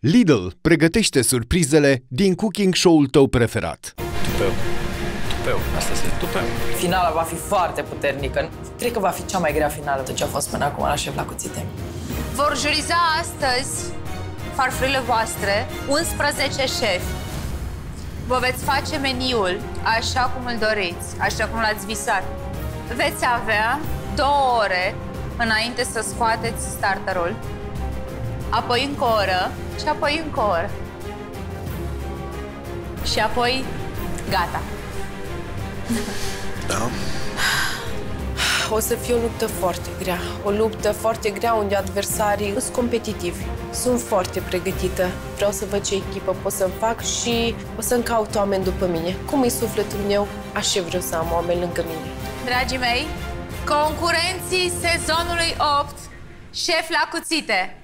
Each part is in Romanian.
Lidl pregătește surprizele din cooking show-ul tău preferat. Tupeu, asta este tupeu. Finala va fi foarte puternică. Cred că va fi cea mai grea finală de ce a fost până acum la Șef la Cuțite. Vor juriza astăzi farfurile voastre 11 șefi. Vă veți face meniul așa cum îl doriți, așa cum l-ați visat. Veți avea 2 ore înainte să scoateți starterul, apoi încă o oră și apoi încă o oră. Și apoi gata. Da. O să fie o luptă foarte grea. O luptă foarte grea unde adversarii sunt competitivi. Sunt foarte pregătită. Vreau să văd ce echipă pot să-mi fac și o să-mi caut oameni după mine. Cum e sufletul meu, așa vreau să am oameni lângă mine. Dragii mei, concurenții sezonului 8, Șef la Cuțite.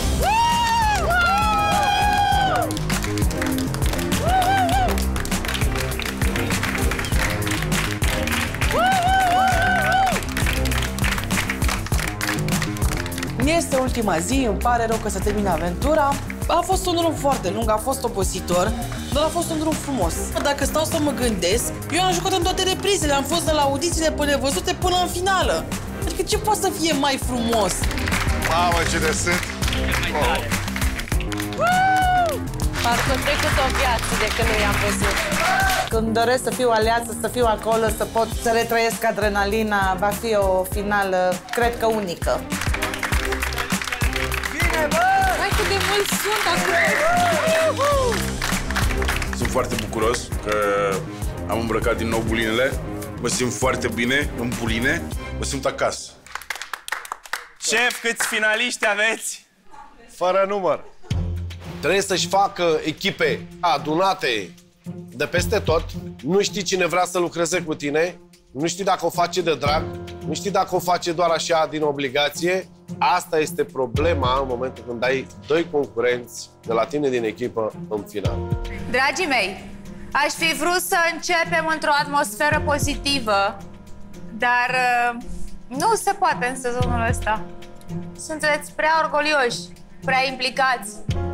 Este ultima zi, îmi pare rău că se termină aventura. A fost un drum foarte lung, a fost obositor, dar a fost un drum frumos. Dacă stau să mă gândesc, eu am jucat în toate reprizele, am fost de la audițiile pe nevăzute până în finală. Adică ce poate să fie mai frumos? Mamă, cine sunt! Parcă trecut o viață de când nu i-am văzut. Când doresc să fiu aleasă, să fiu acolo, să pot să retrăiesc adrenalina, va fi o finală, cred că unică. Hai cât de mult sunt acum! Sunt foarte bucuros că am îmbrăcat din nou bulinele. Mă simt foarte bine în buline. Mă simt acasă. Șef, câți finaliști aveți? Fără număr. Trebuie să-și facă echipe adunate de peste tot. Nu știi cine vrea să lucreze cu tine. Nu știi dacă o face de drag. Nu știi dacă o face doar așa din obligație. Asta este problema în momentul când ai 2 concurenți de la tine din echipă în final. Dragii mei, aș fi vrut să începem într-o atmosferă pozitivă, dar nu se poate în sezonul ăsta. Sunteți prea orgolioși, prea implicați.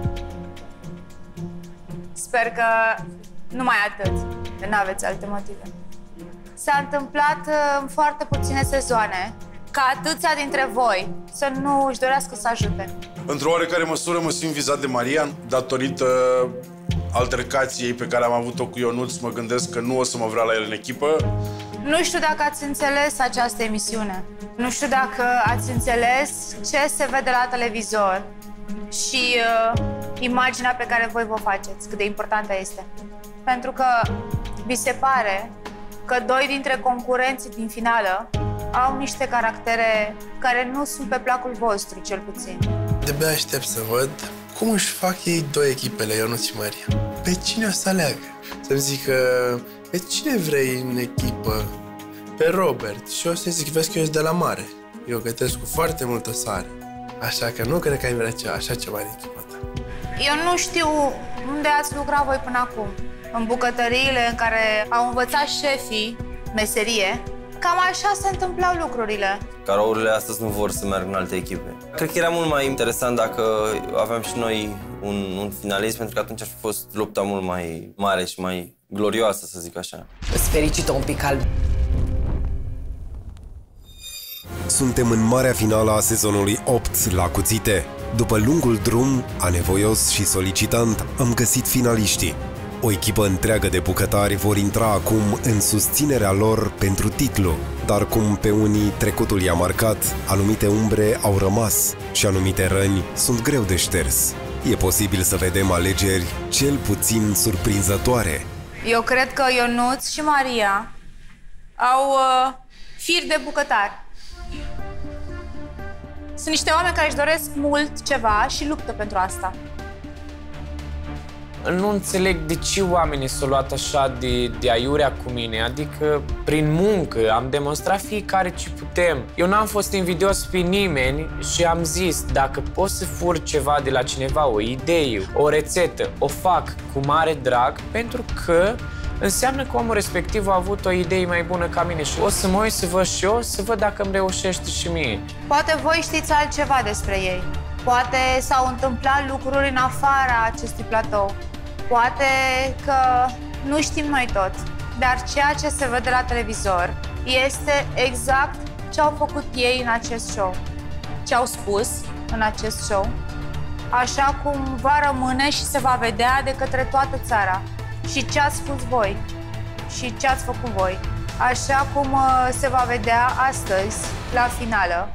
Sper că numai atât, că n-aveți alte motive. S-a întâmplat în foarte puține sezoane ca atâția dintre voi să nu își dorească să ajute. Într-o oarecare măsură mă simt vizat de Marian, datorită altercației pe care am avut-o cu Ionuț. Mă gândesc că nu o să mă vrea la el în echipă. Nu știu dacă ați înțeles această emisiune. Nu știu dacă ați înțeles ce se vede la televizor și imaginea pe care voi vă faceți, cât de importantă este. Pentru că vi se pare că 2 dintre concurenții din finală au niște caractere care nu sunt pe placul vostru, cel puțin. De-abia aștept să văd cum își fac ei 2 echipele, Ionuț și Maria. Pe cine o să aleagă? Să-mi zică, pe cine vrei în echipă? Pe Robert. Și o să zic, vezi că eu sunt de la mare. Eu gătesc cu foarte multă sare. Așa că nu cred că ai vrea așa ceva în echipa ta. Eu nu știu unde ați lucrat voi până acum. În bucătăriile în care au învățat șefii meserie, cam așa se întâmplau lucrurile. Carourile astăzi nu vor să meargă în alte echipe. Cred că era mult mai interesant dacă aveam și noi un finalist, pentru că atunci ar fi fost lupta mult mai mare și mai glorioasă, să zic așa. Îți fericită un pic alb. Suntem în marea finală a sezonului 8 la Cuțite. După lungul drum, anevoios și solicitant, am găsit finaliștii. O echipă întreagă de bucătari vor intra acum în susținerea lor pentru titlu. Dar cum pe unii trecutul i-a marcat, anumite umbre au rămas și anumite răni sunt greu de șters. E posibil să vedem alegeri cel puțin surprinzătoare. Eu cred că Ionuț și Maria au fir de bucătari. Sunt niște oameni care își doresc mult ceva și luptă pentru asta. Nu înțeleg de ce oamenii s-au luat așa de aiurea cu mine. Adică, prin muncă, am demonstrat fiecare ce putem. Eu n-am fost invidios pe nimeni și am zis, dacă pot să fur ceva de la cineva, o idee, o rețetă, o fac cu mare drag, pentru că înseamnă că omul respectiv a avut o idee mai bună ca mine și o să mă uit să văd și eu, să văd dacă îmi reușește și mie. Poate voi știți altceva despre ei. Poate s-au întâmplat lucruri în afara acestui platou. Poate că nu știm noi tot, dar ceea ce se vede la televizor este exact ce au făcut ei în acest show, ce au spus în acest show, așa cum va rămâne și se va vedea de către toată țara. Și ce ați spus voi și ce ați făcut voi, așa cum se va vedea astăzi, la finală,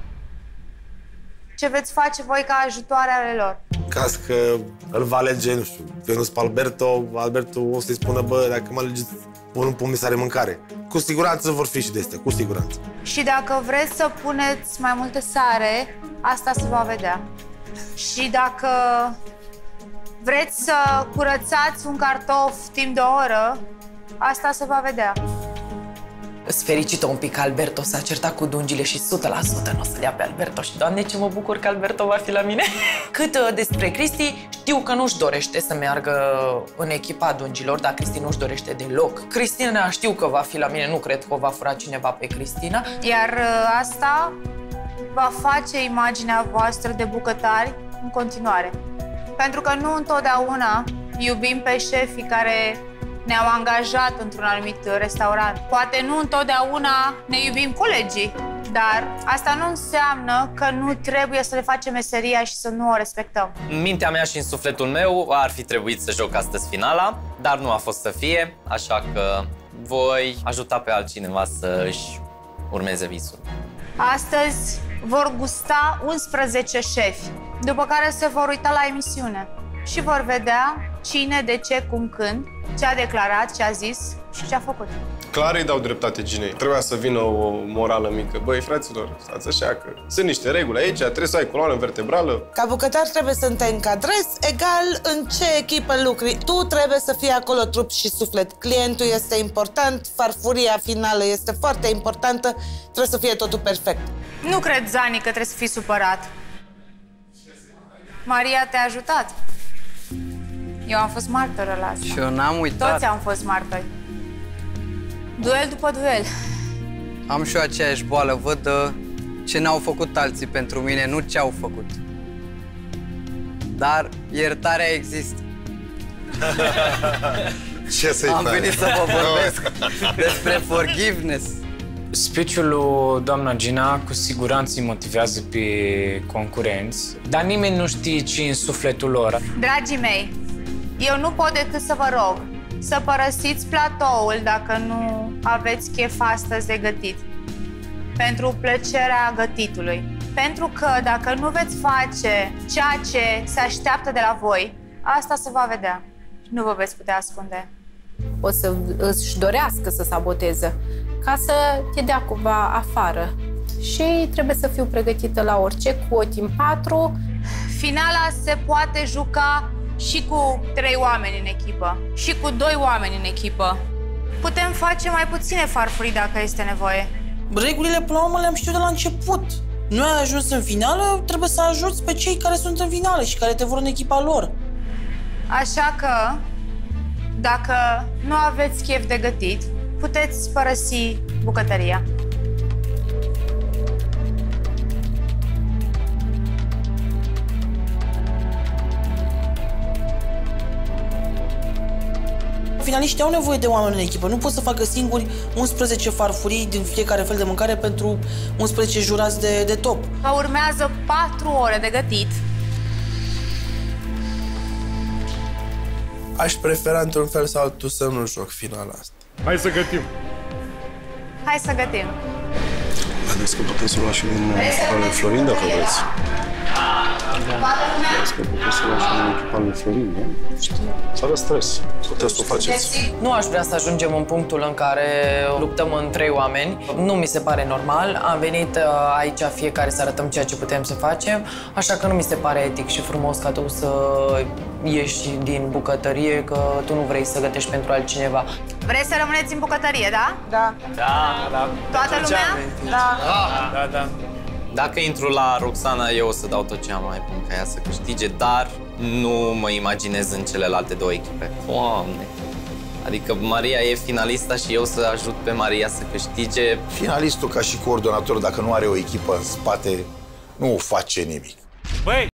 ce veți face voi ca ajutoare ale lor. Caz că îl va alege, nu știu, Venus pe Alberto, Alberto o să-i spună, bă, dacă mă alegeți, pun un pumn de mâncare. Cu siguranță vor fi și de astea, cu siguranță. Și dacă vreți să puneți mai multe sare, asta se va vedea. Și dacă vreți să curățați un cartof timp de o oră, asta se va vedea. Îs fericită un pic că Alberto s-a certat cu dungile și 100% nu o să-l ia pe Alberto. Și, Doamne, ce mă bucur că Alberto va fi la mine. Cât despre Cristi, știu că nu-și dorește să meargă în echipa dungilor, dar Cristi nu-și dorește deloc. Cristina știu că va fi la mine, nu cred că o va fura cineva pe Cristina. Iar asta va face imaginea voastră de bucătari în continuare. Pentru că nu întotdeauna iubim pe șefii care ne-au angajat într-un anumit restaurant. Poate nu întotdeauna ne iubim colegii, dar asta nu înseamnă că nu trebuie să le facem meseria și să nu o respectăm. În mintea mea și în sufletul meu ar fi trebuit să joc astăzi finala, dar nu a fost să fie, așa că voi ajuta pe altcineva să își urmeze visul. Astăzi vor gusta 11 șefi, după care se vor uita la emisiune și vor vedea cine, de ce, cum, când, ce a declarat, ce a zis și ce a făcut. Clar îi dau dreptate Ginei. Trebuia să vină o morală mică. Băi, fraților, stați așa că sunt niște reguli aici, trebuie să ai coloană vertebrală. Ca bucătar trebuie să te încadrezi egal în ce echipă lucri. Tu trebuie să fii acolo trup și suflet. Clientul este important, farfuria finală este foarte importantă, trebuie să fie totul perfect. Nu cred, Zani, că trebuie să fii supărat. Maria te-a ajutat. Eu am fost martoră la asta. Și eu n-am uitat. Toți am fost martori. Duel după duel. Am și eu aceeași boală. Văd ce n-au făcut alții pentru mine, nu ce au făcut. Dar iertarea există. Ce să-i Am venit să vă vorbesc despre forgiveness. Speech-ul lui doamna Gina cu siguranță îi motivează pe concurenți, dar nimeni nu știe ce în sufletul lor. Dragii mei, eu nu pot decât să vă rog să părăsiți platoul dacă nu aveți chef astăzi de gătit. Pentru plăcerea gătitului. Pentru că dacă nu veți face ceea ce se așteaptă de la voi, asta se va vedea. Nu vă veți putea ascunde. O să își dorească să saboteze ca să te dea cumva afară. Și trebuie să fiu pregătită la orice, cu ochii în 4. Finala se poate juca și cu 3 oameni în echipă, și cu 2 oameni în echipă. Putem face mai puține farfurii dacă este nevoie. Regulile, până la urmă, le-am știut de la început. Nu ai ajuns în finală, trebuie să ajuți pe cei care sunt în finală și care te vor în echipa lor. Așa că, dacă nu aveți chef de gătit, puteți părăsi bucătăria. Finaliștii au nevoie de oameni în echipă. Nu pot să facă singuri 11 farfurii din fiecare fel de mâncare pentru 11 jurați de top. Urmează 4 ore de gătit. Aș prefera într-un fel sau altul să nu joc finala asta. Hai să gătim. Hai să gătim. Vedeți că putem să luăm și din echipal lui Florin, dacă vreți. Vedeți că putem să luăm și din echipal lui Florin, nu? Fără stres. Puteți să o faceți. Nu aș vrea să ajungem în punctul în care luptăm în 3 oameni. Nu mi se pare normal. Am venit aici fiecare să arătăm ceea ce putem să facem, așa că nu mi se pare etic și frumos ca tu să ieși din bucătărie, că tu nu vrei să gătești pentru altcineva. Vreți să rămâneți în bucătărie, da? Da. Da. Toată lumea? Da. Dacă intru la Roxana, eu o să dau tot ce am mai bun ca ea să câștige, dar nu mă imaginez în celelalte 2 echipe. Doamne! Adică Maria e finalista și eu să ajut pe Maria să câștige. Finalistul, ca și coordonator, dacă nu are o echipă în spate, nu face nimic. Băi,